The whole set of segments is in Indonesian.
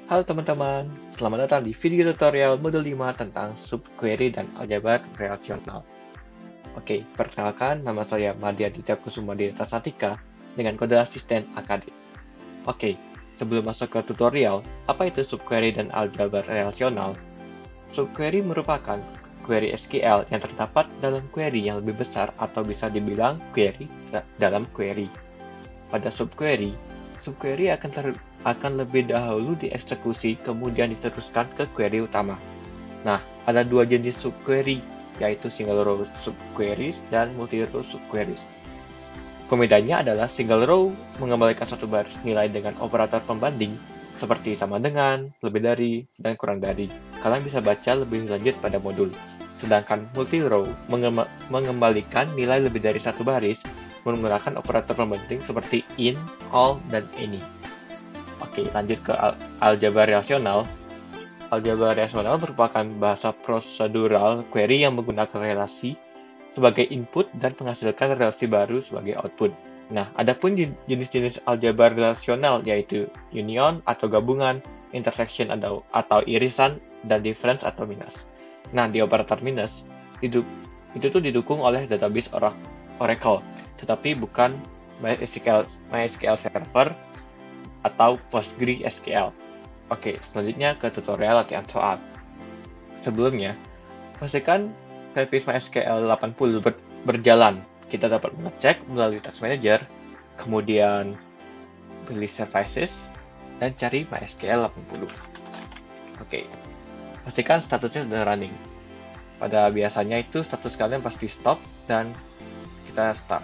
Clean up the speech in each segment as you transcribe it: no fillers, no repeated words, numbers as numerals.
Halo teman-teman, selamat datang di video tutorial modul 5 tentang subquery dan aljabar relasional. Oke, perkenalkan nama saya Madya Ditya Kusuma Dita Satika dengan kode asisten AKD. Oke, sebelum masuk ke tutorial, apa itu subquery dan aljabar relasional? Subquery merupakan query SQL yang terdapat dalam query yang lebih besar atau bisa dibilang query dalam query. Pada subquery akan lebih dahulu dieksekusi kemudian diteruskan ke query utama. Nah, ada dua jenis subquery, yaitu single row subqueries dan multi row subqueries. Pembedanya adalah single row mengembalikan satu baris nilai dengan operator pembanding seperti sama dengan, lebih dari, dan kurang dari. Kalian bisa baca lebih lanjut pada modul. Sedangkan multi row mengembalikan nilai lebih dari satu baris menggunakan operator pembanding seperti in, all, dan any. Oke, lanjut ke aljabar relasional. Aljabar relasional merupakan bahasa prosedural query yang menggunakan relasi sebagai input dan menghasilkan relasi baru sebagai output. Nah, adapun jenis-jenis aljabar relasional yaitu union atau gabungan, intersection atau irisan, dan difference atau minus. Nah, di operator minus itu tuh didukung oleh database Oracle, tetapi bukan MySQL Server atau PostgreSQL. Oke, selanjutnya ke tutorial latihan soal. Sebelumnya, pastikan service MySQL 80 berjalan. Kita dapat mengecek melalui Task Manager, kemudian pilih Services, dan cari MySQL 80. Oke, pastikan statusnya sudah running. Pada biasanya itu status kalian pasti stop dan kita start.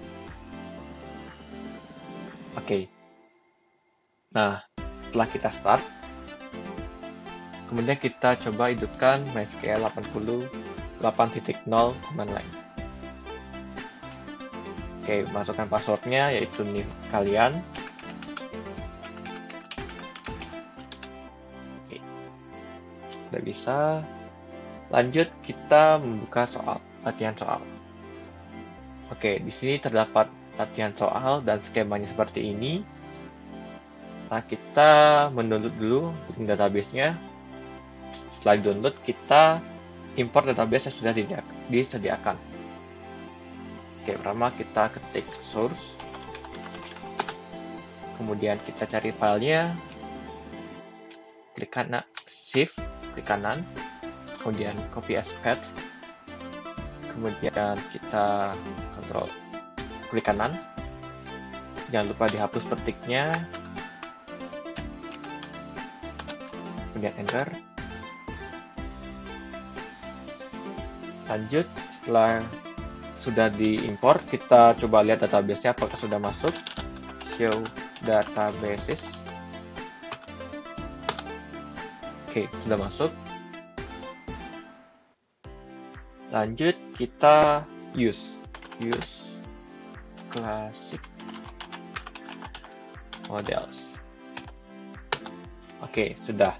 Oke. Nah, setelah kita start, kemudian kita coba hidupkan MySQL 80 8.0 command line. Oke, masukkan passwordnya yaitu nim kalian. Oke, sudah bisa. Lanjut kita membuka latihan soal. Oke, di sini terdapat latihan soal dan skemanya seperti ini. Nah, kita mendownload dulu link database-nya. Setelah download, kita import database yang sudah disediakan. Oke, pertama kita ketik source. Kemudian kita cari filenya. Klik kanan, shift, klik kanan. Kemudian copy as path. Kemudian kita kontrol, klik kanan. Jangan lupa dihapus petiknya. Kemudian enter. Lanjut, setelah sudah diimport, kita coba lihat database-nya apakah sudah masuk. Show databases. Oke, sudah masuk. Lanjut, kita use classic models. Oke, sudah.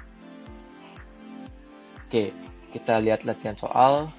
Oke, kita lihat latihan soal.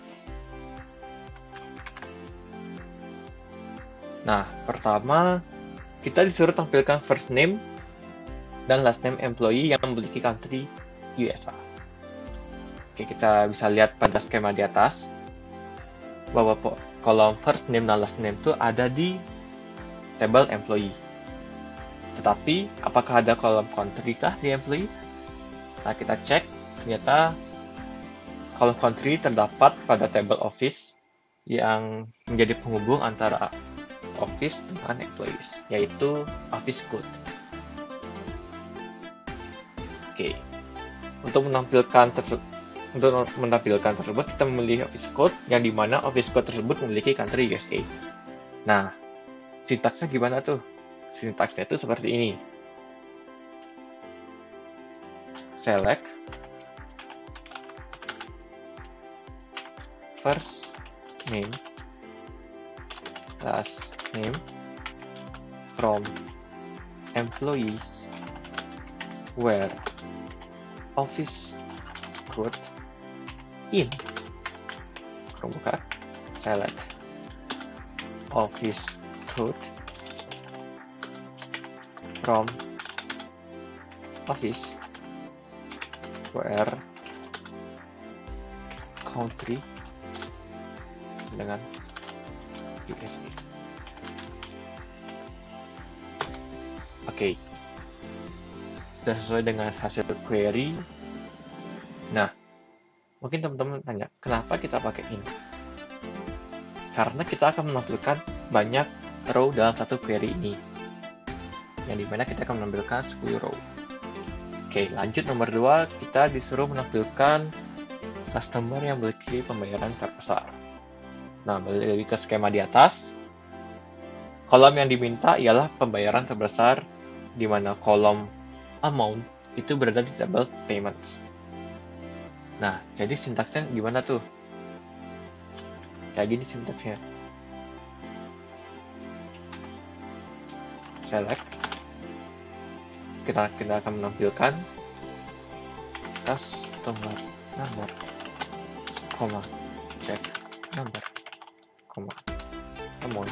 Nah, pertama kita disuruh tampilkan first name dan last name employee yang memiliki country USA. Oke, kita bisa lihat pada skema di atas bahwa kolom first name dan last name itu ada di tabel employee. Tetapi, apakah ada kolom country kah di employee? Nah, kita cek, ternyata kolom country terdapat pada tabel office yang menjadi penghubung antara office dengan employees, yaitu office code. Oke, untuk menampilkan tersebut kita memilih office code yang dimana office code tersebut memiliki country USA. Nah, sintaksnya gimana tuh? Sintaksnya itu seperti ini. Select first name, last name from employees where office code in. Buka, select office code from office where country dengan USA. Oke. Sudah sesuai dengan hasil query. Nah, mungkin teman-teman tanya, kenapa kita pakai ini? Karena kita akan menampilkan banyak row dalam satu query ini, yang dimana kita akan menampilkan 10 row. Oke, lanjut nomor 2, kita disuruh menampilkan customer yang memiliki pembayaran terbesar. Nah, balik lagi ke skema di atas. Kolom yang diminta ialah pembayaran terbesar, di mana kolom amount itu berada di tabel payments. Nah, jadi sintaksnya gimana tuh? Kayak gini sintaksnya. Select. Kita akan menampilkan customer number, check number, amount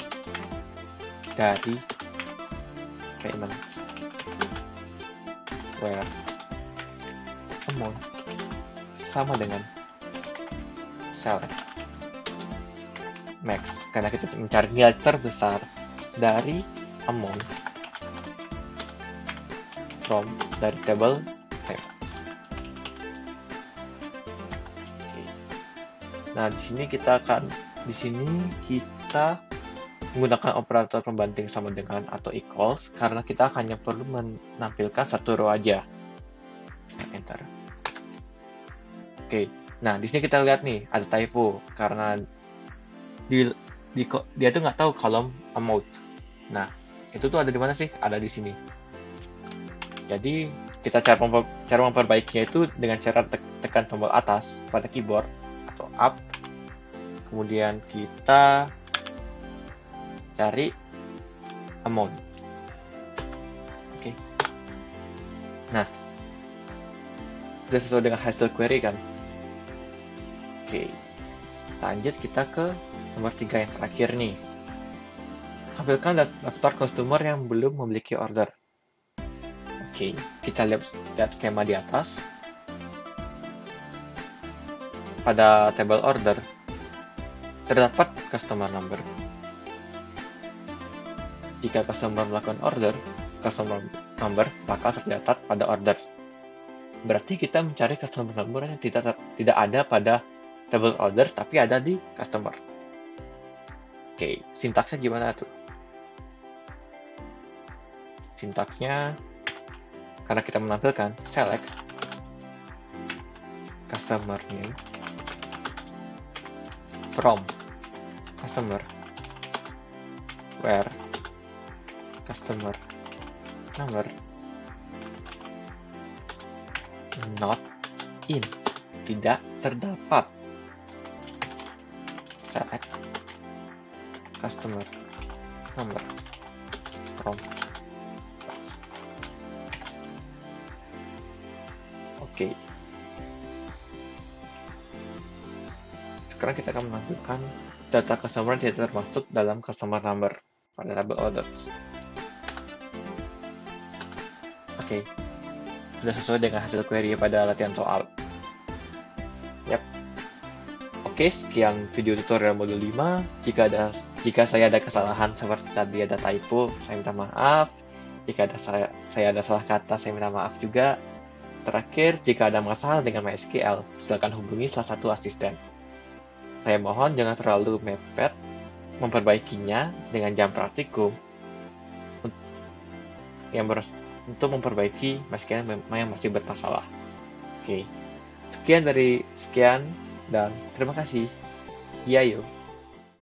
dari payments, where amount sama dengan select max, karena kita mencari nilai terbesar dari amount dari table payments. Oke. Nah, di sini kita menggunakan operator pembanding sama dengan atau equals, karena kita hanya perlu menampilkan satu row aja. Enter. Oke. Nah, di sini kita lihat nih ada typo karena dia tuh nggak tahu kolom amount. Nah, itu tuh ada di mana sih? Ada di sini. Jadi kita cara memperbaikinya itu dengan cara tekan tombol atas pada keyboard atau up, kemudian kita cari amount. Oke. Nah, sudah sesuai dengan hasil query kan? Oke. Lanjut kita ke nomor 3 yang terakhir nih. Tampilkan daftar customer yang belum memiliki order. Oke, kita lihat skema di atas. Pada table order, terdapat customer number. Jika customer melakukan order, customer number bakal tercatat pada order. Berarti kita mencari customer number yang tidak ada pada table order, tapi ada di customer. Oke, sintaksnya gimana tuh? Sintaksnya, karena kita menampilkan select customer name from customer where customer number not in, tidak terdapat. Select customer number from. Oke. Sekarang kita akan menampilkan data customer yang tidak termasuk dalam customer number pada table orders. Oke. Sudah sesuai dengan hasil query pada latihan soal. Yap. Oke, sekian video tutorial modul 5. Jika saya ada kesalahan seperti tadi ada typo, saya minta maaf. Jika saya ada salah kata, saya minta maaf juga. Terakhir, jika ada masalah dengan MySQL, silakan hubungi salah satu asisten. Saya mohon jangan terlalu mepet memperbaikinya dengan jam praktikum untuk memperbaiki MySQL yang masih bermasalah. Oke, sekian dan terima kasih. Yayo.